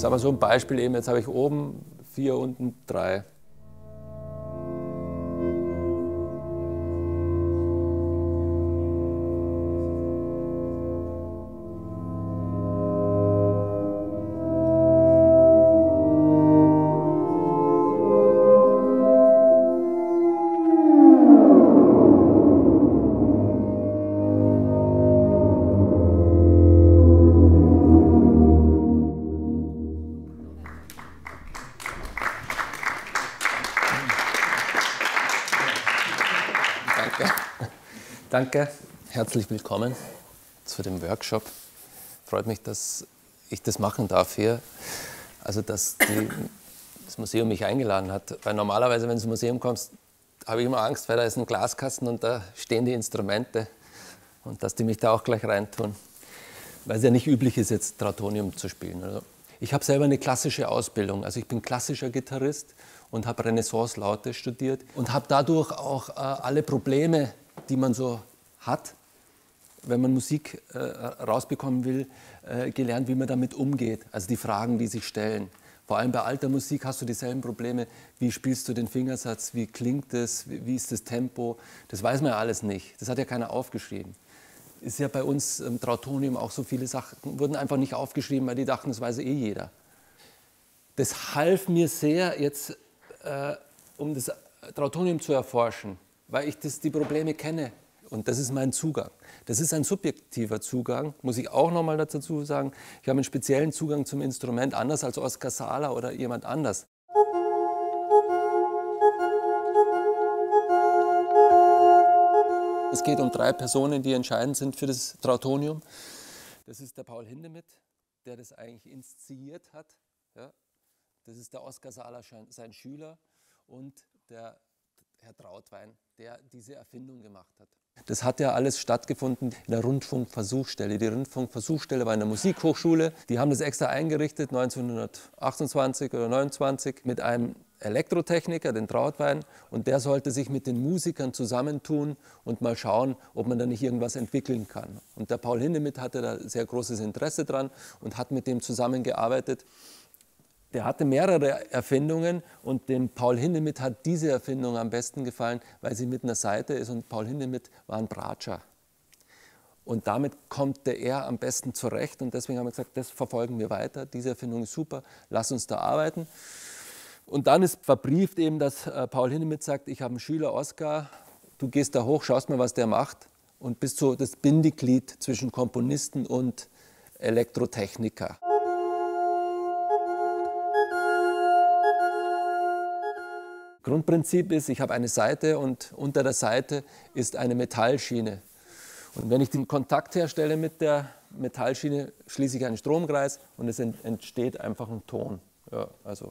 Sagen wir so ein Beispiel eben, jetzt habe ich oben 4, unten 3. Danke, herzlich willkommen zu dem Workshop. Freut mich, dass ich das machen darf hier. Also, dass das Museum mich eingeladen hat. Weil normalerweise, wenn du ins Museum kommst, habe ich immer Angst, weil da ist ein Glaskasten und da stehen die Instrumente. Und dass die mich da auch gleich reintun. Weil es ja nicht üblich ist, jetzt Trautonium zu spielen. Also, ich habe selber eine klassische Ausbildung. Also ich bin klassischer Gitarrist und habe Renaissance-Laute studiert. Und habe dadurch auch alle Probleme, die man so hat, wenn man Musik rausbekommen will, gelernt, wie man damit umgeht. Also die Fragen, die sich stellen. Vor allem bei alter Musik hast du dieselben Probleme. Wie spielst du den Fingersatz? Wie klingt es? Wie ist das Tempo? Das weiß man ja alles nicht. Das hat ja keiner aufgeschrieben. Ist ja bei uns im Trautonium auch so viele Sachen, wurden einfach nicht aufgeschrieben, weil die dachten, das weiß eh jeder. Das half mir sehr jetzt, um das Trautonium zu erforschen, weil ich die Probleme kenne. Und das ist mein Zugang. Das ist ein subjektiver Zugang, muss ich auch noch mal dazu sagen. Ich habe einen speziellen Zugang zum Instrument, anders als Oskar Sala oder jemand anders. Es geht um 3 Personen, die entscheidend sind für das Trautonium. Das ist der Paul Hindemith, der das eigentlich inszeniert hat. Ja. Das ist der Oskar Sala, sein Schüler, und der Herr Trautwein, der diese Erfindung gemacht hat. Das hat ja alles stattgefunden in der Rundfunkversuchsstelle. Die Rundfunkversuchsstelle war in der Musikhochschule. Die haben das extra eingerichtet, 1928 oder 1929, mit einem Elektrotechniker, den Trautwein. Und der sollte sich mit den Musikern zusammentun und mal schauen, ob man da nicht irgendwas entwickeln kann. Und der Paul Hindemith hatte da sehr großes Interesse dran und hat mit dem zusammengearbeitet. Der hatte mehrere Erfindungen und dem Paul Hindemith hat diese Erfindung am besten gefallen, weil sie mit einer Saite ist, und Paul Hindemith war ein Bratscher. Und damit kommt er am besten zurecht, und deswegen haben wir gesagt, das verfolgen wir weiter, diese Erfindung ist super, lass uns da arbeiten. Und dann ist verbrieft eben, dass Paul Hindemith sagt, ich habe einen Schüler Oskar, du gehst da hoch, schaust mal, was der macht, und bist so das Bindeglied zwischen Komponisten und Elektrotechniker. Grundprinzip ist, ich habe eine Saite und unter der Saite ist eine Metallschiene. Und wenn ich den Kontakt herstelle mit der Metallschiene, schließe ich einen Stromkreis und es entsteht einfach ein Ton. Ja, also,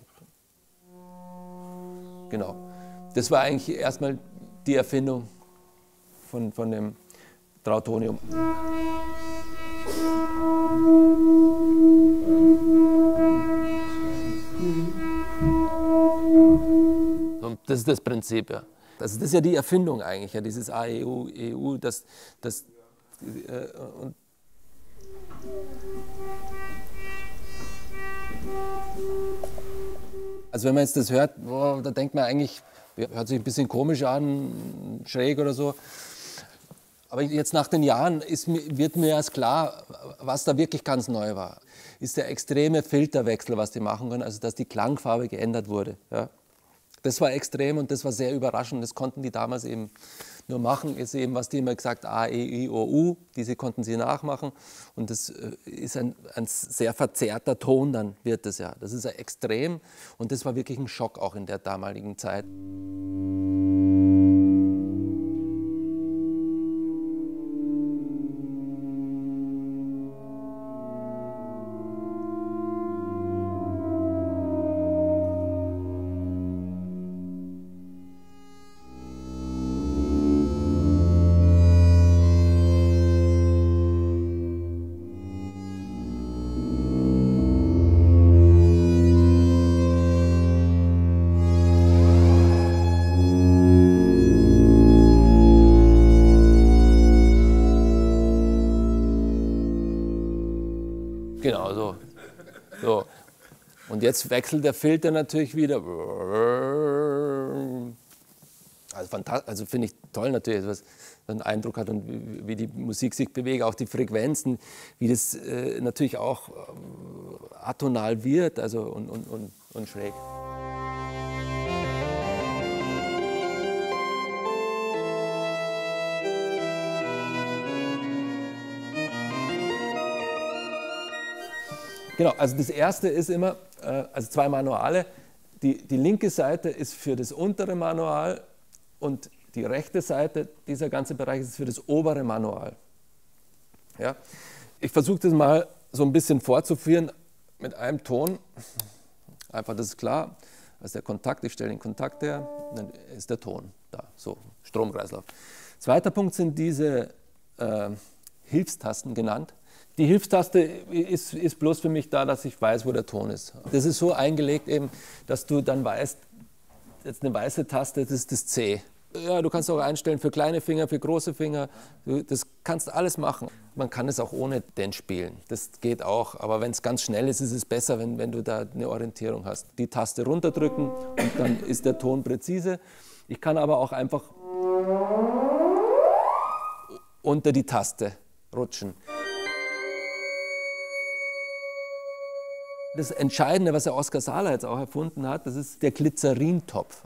genau. Das war eigentlich erstmal die Erfindung von dem Trautonium. Das ist das Prinzip, ja. Also das ist ja die Erfindung eigentlich, ja, dieses AEU, EU, also wenn man jetzt das hört, boah, da denkt man eigentlich, hört sich ein bisschen komisch an, schräg oder so. Aber jetzt nach den Jahren wird mir erst klar, was da wirklich ganz neu war. Ist der extreme Filterwechsel, was die machen können, also dass die Klangfarbe geändert wurde. Ja. Das war extrem und das war sehr überraschend. Das konnten die damals eben nur machen. Ist eben, was die immer gesagt, A, E, I, O, U, diese konnten sie nachmachen. Und das ist ein sehr verzerrter Ton, dann wird das ja. Das ist ja extrem und das war wirklich ein Schock auch in der damaligen Zeit. Genau, so. Und jetzt wechselt der Filter natürlich wieder. Also finde ich toll natürlich, was einen Eindruck hat und wie die Musik sich bewegt, auch die Frequenzen, wie das natürlich auch atonal wird, also und schräg. Genau, also das erste ist immer, also 2 Manuale. Die linke Seite ist für das untere Manual und die rechte Seite, dieser ganze Bereich ist für das obere Manual. Ja? Ich versuche das mal so ein bisschen vorzuführen mit einem Ton. Einfach, das ist klar. Also der Kontakt, ich stelle den Kontakt her, dann ist der Ton da, so, Stromkreislauf. Zweiter Punkt sind diese Hilfstasten genannt. Die Hilfstaste ist bloß für mich da, dass ich weiß, wo der Ton ist. Das ist so eingelegt eben, dass du dann weißt, jetzt eine weiße Taste, das ist das C. Ja, du kannst auch einstellen für kleine Finger, für große Finger. Das kannst du alles machen. Man kann es auch ohne den spielen. Das geht auch. Aber wenn es ganz schnell ist, ist es besser, wenn du da eine Orientierung hast. Die Taste runterdrücken und dann ist der Ton präzise. Ich kann aber auch einfach unter die Taste rutschen. Das Entscheidende, was der Oskar Sala jetzt auch erfunden hat, das ist der Glycerintopf.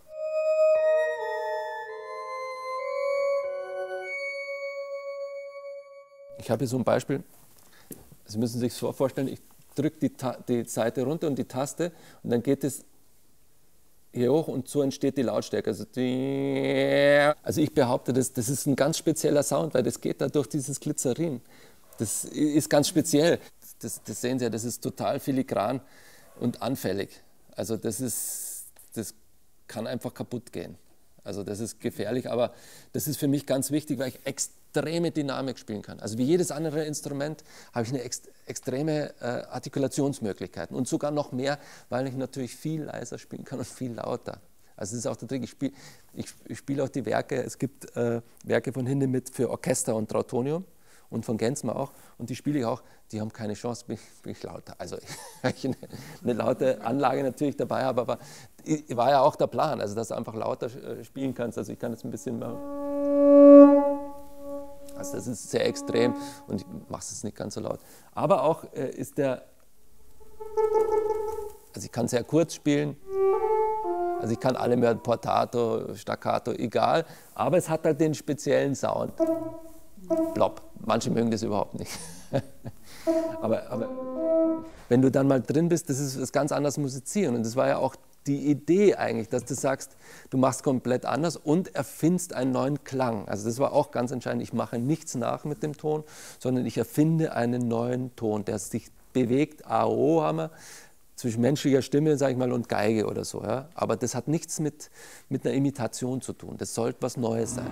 Ich habe hier so ein Beispiel, Sie müssen sich so vorstellen, ich drücke die Seite runter und die Taste und dann geht es hier hoch und so entsteht die Lautstärke. Also ich behaupte, das ist ein ganz spezieller Sound, weil das geht da durch dieses Glycerin. Das ist ganz speziell. Das sehen Sie ja, das ist total filigran und anfällig. Also das kann einfach kaputt gehen. Also das ist gefährlich, aber das ist für mich ganz wichtig, weil ich extreme Dynamik spielen kann. Also wie jedes andere Instrument habe ich eine extreme Artikulationsmöglichkeiten und sogar noch mehr, weil ich natürlich viel leiser spielen kann und viel lauter. Also das ist auch der Trick. Ich spiele auch die Werke, es gibt Werke von Hindemith für Orchester und Trautonium und von Genzmer auch und die spiele ich auch, die haben keine Chance, bin ich lauter. Also ich eine laute Anlage natürlich dabei habe, aber war ja auch der Plan, also dass du einfach lauter spielen kannst. Also ich kann jetzt ein bisschen machen. Also das ist sehr extrem und ich mache es nicht ganz so laut. Aber auch ist also ich kann sehr kurz spielen, also ich kann alle mehr Portato, Staccato, egal, aber es hat halt den speziellen Sound. Blob. Manche mögen das überhaupt nicht. aber wenn du dann mal drin bist, das ist ganz anders musizieren und das war ja auch die Idee eigentlich, dass du sagst, du machst komplett anders und erfindest einen neuen Klang. Also das war auch ganz entscheidend. Ich mache nichts nach mit dem Ton, sondern ich erfinde einen neuen Ton, der sich bewegt. AO haben wir, zwischen menschlicher Stimme, sage ich mal, und Geige oder so. Ja? Aber das hat nichts mit einer Imitation zu tun. Das sollte was Neues sein.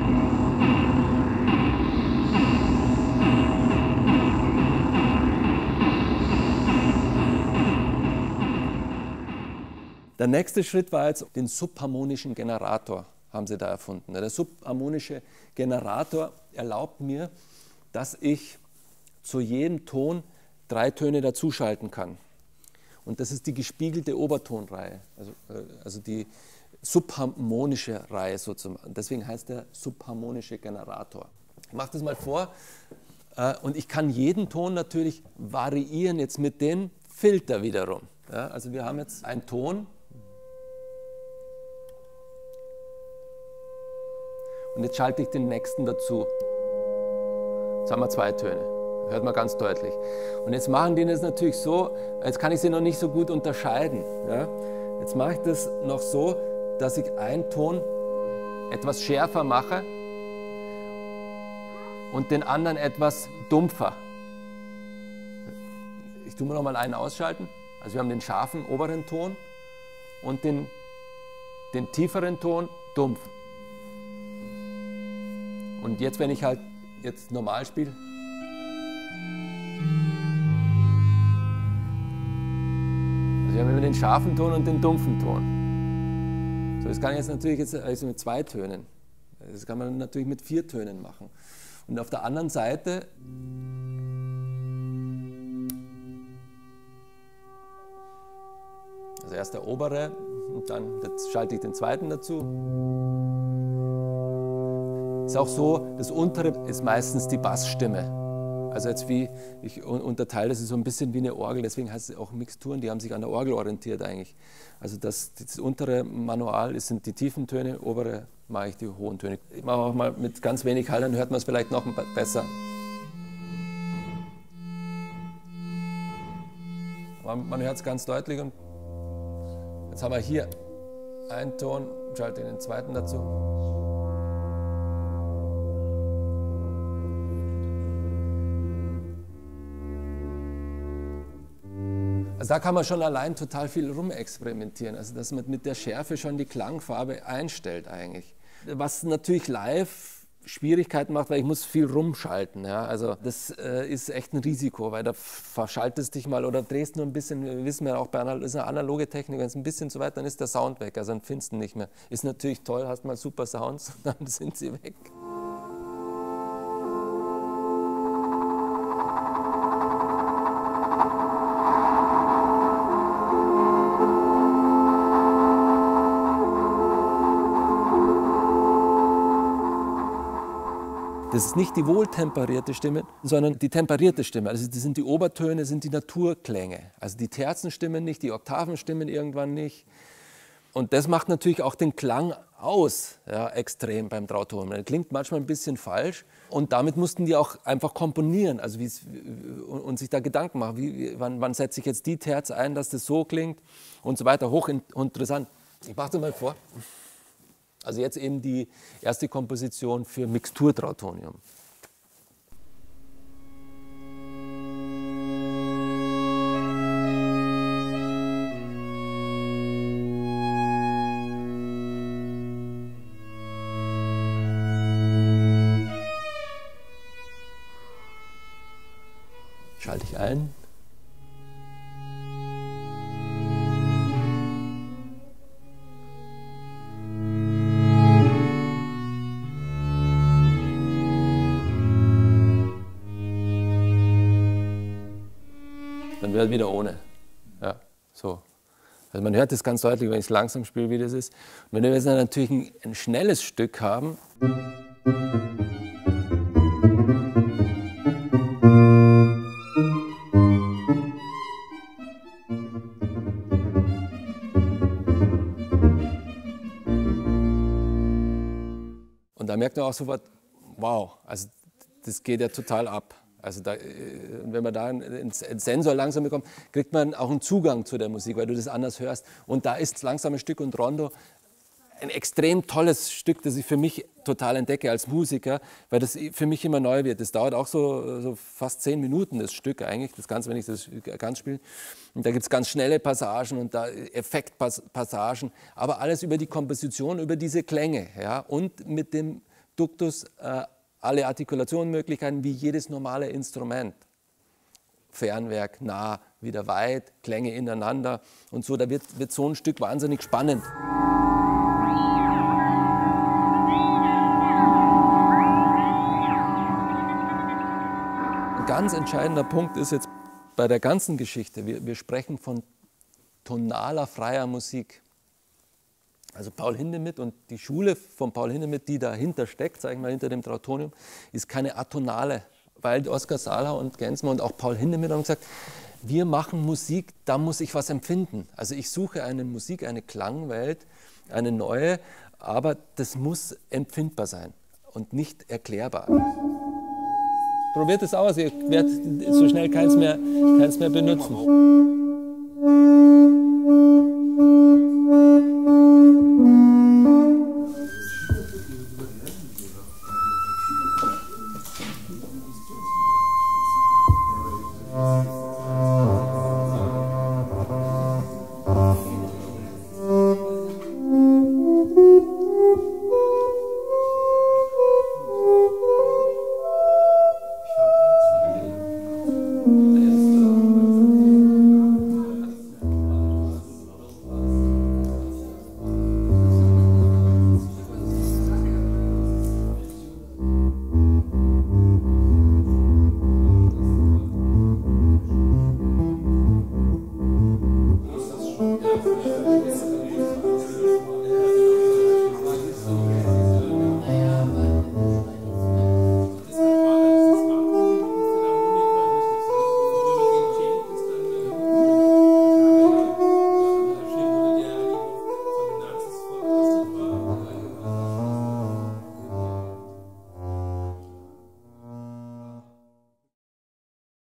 Der nächste Schritt war jetzt, den subharmonischen Generator haben sie da erfunden. Der subharmonische Generator erlaubt mir, dass ich zu jedem Ton 3 Töne dazuschalten kann. Und das ist die gespiegelte Obertonreihe, also die subharmonische Reihe sozusagen. Deswegen heißt der subharmonische Generator. Ich mache das mal vor und ich kann jeden Ton natürlich variieren jetzt mit dem Filter wiederum. Ja, also wir haben jetzt einen Ton. Und jetzt schalte ich den nächsten dazu. Jetzt haben wir 2 Töne. Hört man ganz deutlich. Und jetzt machen die das natürlich so, jetzt kann ich sie noch nicht so gut unterscheiden. Ja? Jetzt mache ich das noch so, dass ich einen Ton etwas schärfer mache und den anderen etwas dumpfer. Ich tue mir noch mal einen ausschalten. Also wir haben den scharfen oberen Ton und den tieferen Ton dumpf. Und jetzt, wenn ich halt jetzt normal spiele, also wir haben immer den scharfen Ton und den dumpfen Ton. So, das kann ich jetzt natürlich also mit 2 Tönen. Das kann man natürlich mit 4 Tönen machen. Und auf der anderen Seite Also erst der obere und dann schalte ich den zweiten dazu. Ist auch so, das untere ist meistens die Bassstimme. Also jetzt wie, ich unterteile das so ein bisschen wie eine Orgel, deswegen heißt es auch Mixturen, die haben sich an der Orgel orientiert eigentlich. Also das untere Manual sind die tiefen Töne, obere mache ich die hohen Töne. Ich mache auch mal mit ganz wenig Hall, dann hört man es vielleicht noch besser. Man hört es ganz deutlich und jetzt haben wir hier einen Ton, schalte den zweiten dazu. Also da kann man schon allein total viel rumexperimentieren, also dass man mit der Schärfe schon die Klangfarbe einstellt eigentlich. Was natürlich live Schwierigkeiten macht, weil ich muss viel rumschalten. Ja? Also das ist echt ein Risiko, weil da verschaltest dich mal oder drehst nur ein bisschen, wir wissen ja auch, das ist eine analoge Technik, wenn es ein bisschen zu weit, dann ist der Sound weg, also dann findest du ihn nicht mehr. Ist natürlich toll, hast mal super Sounds, dann sind sie weg. Das ist nicht die wohltemperierte Stimme, sondern die temperierte Stimme. Also das sind die Obertöne, sind die Naturklänge. Also die Terzenstimmen nicht, die Oktavenstimmen irgendwann nicht. Und das macht natürlich auch den Klang aus, ja, extrem beim Trauton. Das klingt manchmal ein bisschen falsch. Und damit mussten die auch einfach komponieren, also und sich da Gedanken machen. Wann setze ich jetzt die Terz ein, dass das so klingt und so weiter. Hochinteressant. Ich mache das mal vor. Also jetzt eben die erste Komposition für Mixtur-Trautonium. Schalte ich ein. Dann wird wieder ohne. Ja, so. Also man hört das ganz deutlich, wenn ich es langsam spiele, wie das ist. Und wenn wir jetzt natürlich ein schnelles Stück haben, und da merkt man auch sofort, wow, also das geht ja total ab. Also da, wenn man da einen Sensor langsam bekommt, kriegt man auch einen Zugang zu der Musik, weil du das anders hörst. Und da ist das langsame Stück und Rondo ein extrem tolles Stück, das ich für mich total entdecke als Musiker, weil das für mich immer neu wird. Das dauert auch so fast 10 Minuten, das Stück eigentlich, das Ganze, wenn ich das ganz spiele. Und da gibt es ganz schnelle Passagen und da Effektpassagen, aber alles über die Komposition, über diese Klänge, ja, und mit dem Duktus alle Artikulationmöglichkeiten wie jedes normale Instrument. Fernwerk, nah, wieder weit, Klänge ineinander und so, da wird so ein Stück wahnsinnig spannend. Ein ganz entscheidender Punkt ist jetzt bei der ganzen Geschichte, wir sprechen von tonaler freier Musik. Also Paul Hindemith und die Schule von Paul Hindemith, die dahinter steckt, sage ich mal, hinter dem Trautonium, ist keine atonale, weil Oskar Sala und Gensmer und auch Paul Hindemith haben gesagt, wir machen Musik, da muss ich was empfinden. Also ich suche eine Musik, eine Klangwelt, eine neue, aber das muss empfindbar sein und nicht erklärbar. Probiert es aus, ihr werdet so schnell keins mehr benutzen.